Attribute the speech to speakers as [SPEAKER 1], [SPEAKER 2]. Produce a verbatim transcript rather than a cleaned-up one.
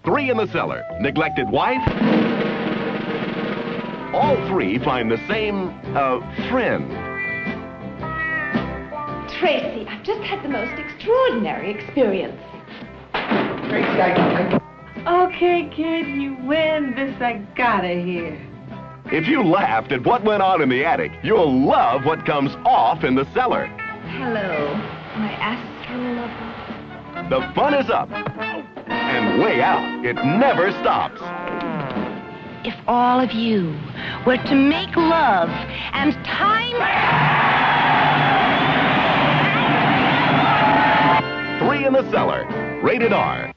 [SPEAKER 1] Three in the cellar. Neglected wife? All three find the same, uh, friend.
[SPEAKER 2] Tracy, I've just had the most extraordinary experience.
[SPEAKER 3] Tracy, I...
[SPEAKER 4] Okay, kid, you win. This I gotta hear.
[SPEAKER 1] If you laughed at what went on in the attic, you'll love what comes off in the cellar.
[SPEAKER 2] Hello, my astral lover.
[SPEAKER 1] The fun is up. And way out. It never stops.
[SPEAKER 5] If all of you were to make love and time...
[SPEAKER 1] Three in the cellar. Rated R.